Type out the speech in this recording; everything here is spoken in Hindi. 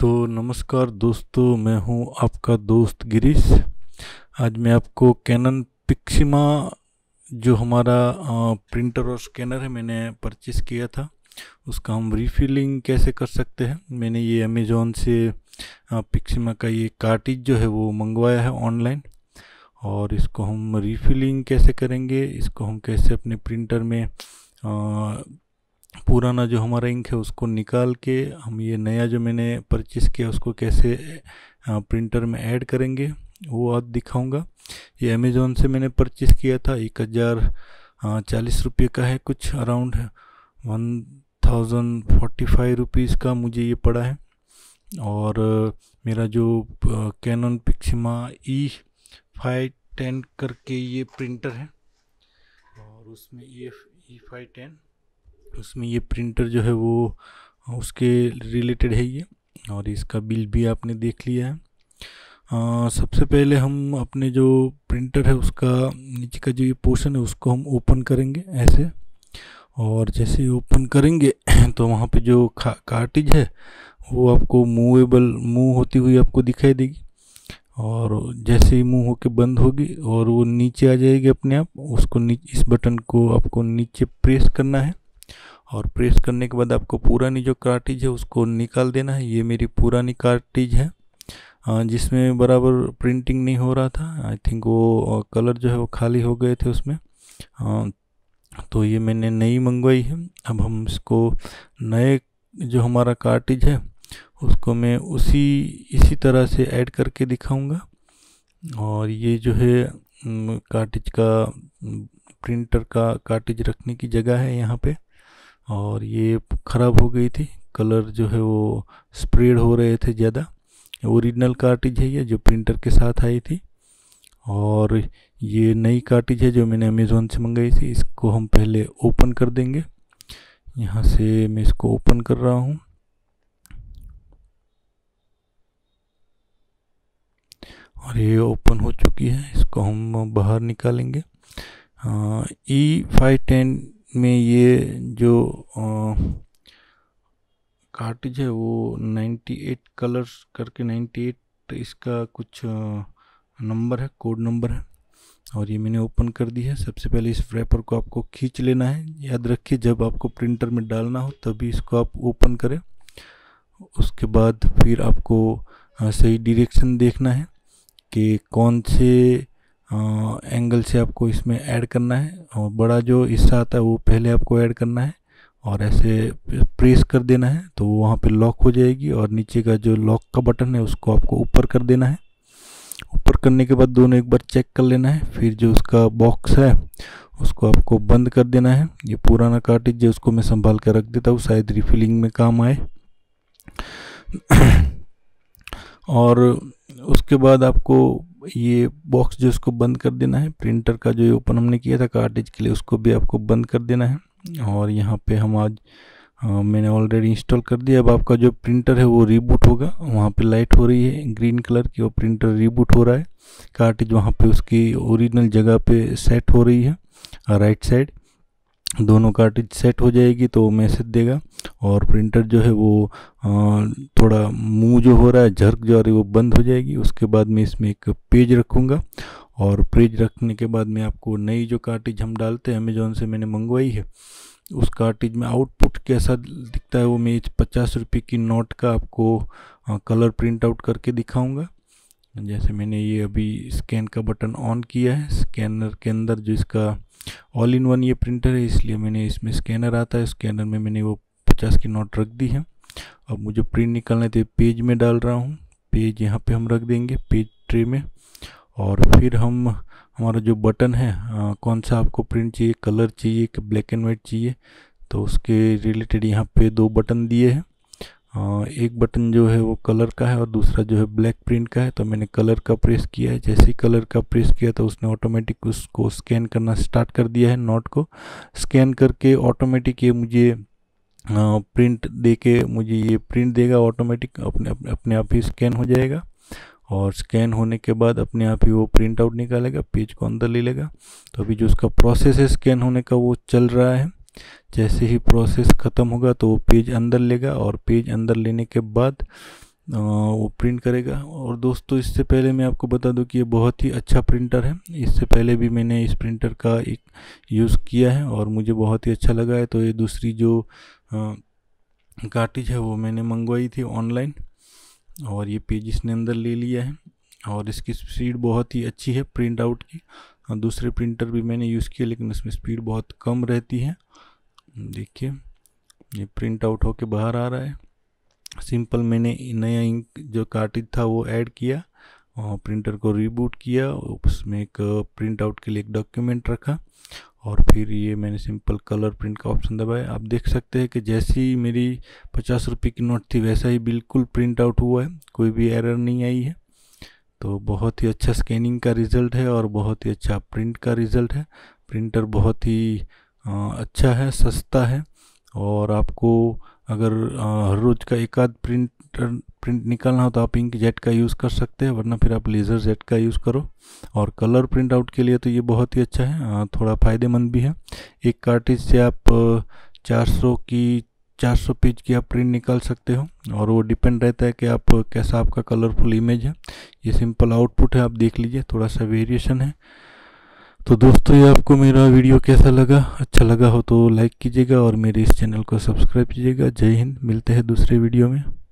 तो नमस्कार दोस्तों, मैं हूं आपका दोस्त गिरीश। आज मैं आपको कैनन पिक्सिमा जो हमारा प्रिंटर और स्कैनर है, मैंने परचेस किया था, उसका हम रीफिलिंग कैसे कर सकते हैं। मैंने ये अमेज़ॉन से पिक्सिमा का ये कार्टिज जो है वो मंगवाया है ऑनलाइन, और इसको हम रीफिलिंग कैसे करेंगे, इसको हम कैसे अपने प्रिंटर में पुराना जो हमारा इंक है उसको निकाल के हम ये नया जो मैंने परचेस किया उसको कैसे प्रिंटर में ऐड करेंगे, वो आज दिखाऊंगा। ये अमेज़ॉन से मैंने परचेस किया था, 1040 रुपये का है, कुछ अराउंड 1045 रुपीज़ का मुझे ये पड़ा है। और मेरा जो कैनन पिक्सिमा E510 करके ये प्रिंटर है, और उसमें E510 उसमें ये प्रिंटर जो है वो उसके रिलेटेड है ये, और इसका बिल भी आपने देख लिया है। सबसे पहले हम अपने जो प्रिंटर है उसका नीचे का जो ये पोर्शन है उसको हम ओपन करेंगे ऐसे, और जैसे ही ओपन करेंगे तो वहाँ पे जो कार्टिज है वो आपको मूव होती हुई आपको दिखाई देगी, और जैसे ही मूव होके बंद होगी और वो नीचे आ जाएगी अपने आप। उसको इस बटन को आपको नीचे प्रेस करना है, और प्रेस करने के बाद आपको पुरानी जो कार्टिज है उसको निकाल देना है। ये मेरी पुरानी कार्टिज है जिसमें बराबर प्रिंटिंग नहीं हो रहा था। आई थिंक वो कलर जो है वो खाली हो गए थे उसमें। तो ये मैंने नई मंगवाई है। अब हम इसको नए जो हमारा कार्टिज है उसको मैं इसी तरह से ऐड करके दिखाऊंगा। और ये जो है कार्टिज का प्रिंटर का कार्टिज रखने की जगह है यहाँ पे, और ये ख़राब हो गई थी, कलर जो है वो स्प्रेड हो रहे थे ज़्यादा। ओरिजिनल कार्टिज है ये जो प्रिंटर के साथ आई थी, और ये नई कार्टिज है जो मैंने अमेज़ॉन से मंगाई थी। इसको हम पहले ओपन कर देंगे। यहाँ से मैं इसको ओपन कर रहा हूँ, और ये ओपन हो चुकी है। इसको हम बाहर निकालेंगे। E510 में ये जो कार्टिज है वो 98 कलर्स करके 98 इसका कुछ नंबर है, कोड नंबर है, और ये मैंने ओपन कर दी है। सबसे पहले इस रैपर को आपको खींच लेना है। याद रखिए जब आपको प्रिंटर में डालना हो तभी इसको आप ओपन करें। उसके बाद फिर आपको सही डायरेक्शन देखना है कि कौन से एंगल से आपको इसमें ऐड करना है, और बड़ा जो हिस्सा आता है वो पहले आपको ऐड करना है, और ऐसे प्रेस कर देना है तो वो वहाँ पे लॉक हो जाएगी। और नीचे का जो लॉक का बटन है उसको आपको ऊपर कर देना है। ऊपर करने के बाद दोनों एक बार चेक कर लेना है। फिर जो उसका बॉक्स है उसको आपको बंद कर देना है। ये पुराना कार्टिज है उसको मैं संभाल कर रख देता हूँ, शायद रिफिलिंग में काम आए। और उसके बाद आपको ये बॉक्स जो उसको बंद कर देना है। प्रिंटर का जो ओपन हमने किया था कार्टिज के लिए उसको भी आपको बंद कर देना है। और यहाँ पे हम आज मैंने ऑलरेडी इंस्टॉल कर दिया। अब आपका जो प्रिंटर है वो रीबूट होगा। वहाँ पे लाइट हो रही है ग्रीन कलर की, और प्रिंटर रीबूट हो रहा है। कार्टिज वहाँ पे उसकी ओरिजिनल जगह पे सेट हो रही है। राइट साइड दोनों कार्टिज सेट हो जाएगी तो मैसेज देगा, और प्रिंटर जो है वो थोड़ा मुंह जो हो रहा है, झर्क जो आ रही है वो बंद हो जाएगी। उसके बाद मैं इसमें एक पेज रखूँगा, और पेज रखने के बाद मैं आपको नई जो कार्टिज हम डालते हैं अमेज़ॉन से मैंने मंगवाई है उस कार्टिज में आउटपुट कैसा दिखता है वो मैं 50 रुपये की नोट का आपको कलर प्रिंट आउट करके दिखाऊंगा। जैसे मैंने ये अभी स्कैन का बटन ऑन किया है, स्कैनर के अंदर जो इसका ऑल इन वन ये प्रिंटर है इसलिए मैंने इसमें स्कैनर आता है, स्कैनर में मैंने वो 50 की नोट रख दी है। अब मुझे प्रिंट निकालना है तो पेज में डाल रहा हूँ। पेज यहाँ पे हम रख देंगे पेज ट्रे में, और फिर हम हमारा जो बटन है कौन सा आपको प्रिंट चाहिए, कलर चाहिए कि ब्लैक एंड वाइट चाहिए, तो उसके रिलेटेड यहाँ पे दो बटन दिए हैं। एक बटन जो है वो कलर का है और दूसरा जो है ब्लैक प्रिंट का है। तो मैंने कलर का प्रेस किया है। जैसे ही कलर का प्रेस किया तो उसने ऑटोमेटिक उसको स्कैन करना स्टार्ट कर दिया है। नोट को स्कैन करके ऑटोमेटिक ये मुझे प्रिंट दे के मुझे ये प्रिंट देगा। ऑटोमेटिक अपने आप ही स्कैन हो जाएगा, और स्कैन होने के बाद अपने आप ही वो प्रिंट आउट निकालेगा, पेज को अंदर ले लेगा। तो अभी जो उसका प्रोसेस है स्कैन होने का वो चल रहा है। जैसे ही प्रोसेस ख़त्म होगा तो वो पेज अंदर लेगा, और पेज अंदर लेने के बाद वो प्रिंट करेगा। और दोस्तों इससे पहले मैं आपको बता दूं कि ये बहुत ही अच्छा प्रिंटर है। इससे पहले भी मैंने इस प्रिंटर का एक यूज़ किया है और मुझे बहुत ही अच्छा लगा है। तो ये दूसरी जो कार्टिज है वो मैंने मंगवाई थी ऑनलाइन, और ये पेज इसने अंदर ले लिया है। और इसकी स्पीड बहुत ही अच्छी है प्रिंट आउट की। दूसरे प्रिंटर भी मैंने यूज़ किए लेकिन उसमें स्पीड बहुत कम रहती है। देखिए ये प्रिंट आउट होके बाहर आ रहा है। सिंपल मैंने नया इंक जो कार्टिज था वो ऐड किया और प्रिंटर को रीबूट किया, उसमें एक प्रिंट आउट के लिए एक डॉक्यूमेंट रखा और फिर ये मैंने सिंपल कलर प्रिंट का ऑप्शन दबाया। आप देख सकते हैं कि जैसी मेरी 50 रुपये की नोट थी वैसा ही बिल्कुल प्रिंट आउट हुआ है, कोई भी एरर नहीं आई है। तो बहुत ही अच्छा स्कैनिंग का रिज़ल्ट है और बहुत ही अच्छा प्रिंट का रिज़ल्ट है। प्रिंटर बहुत ही अच्छा है, सस्ता है, और आपको अगर हर रोज़ का एक आध प्रिंट निकालना हो तो आप इंक जेट का यूज़ कर सकते हैं, वरना फिर आप लेज़र जेट का यूज़ करो। और कलर प्रिंट आउट के लिए तो ये बहुत ही अच्छा है, थोड़ा फ़ायदेमंद भी है। एक कार्टिज से आप 400 पेज की आप प्रिंट निकाल सकते हो, और वो डिपेंड रहता है कि आप कैसा आपका कलरफुल इमेज है। ये सिंपल आउटपुट है, आप देख लीजिए, थोड़ा सा वेरिएशन है। तो दोस्तों ये आपको मेरा वीडियो कैसा लगा? अच्छा लगा हो तो लाइक कीजिएगा और मेरे इस चैनल को सब्सक्राइब कीजिएगा। जय हिंद, मिलते हैं दूसरे वीडियो में।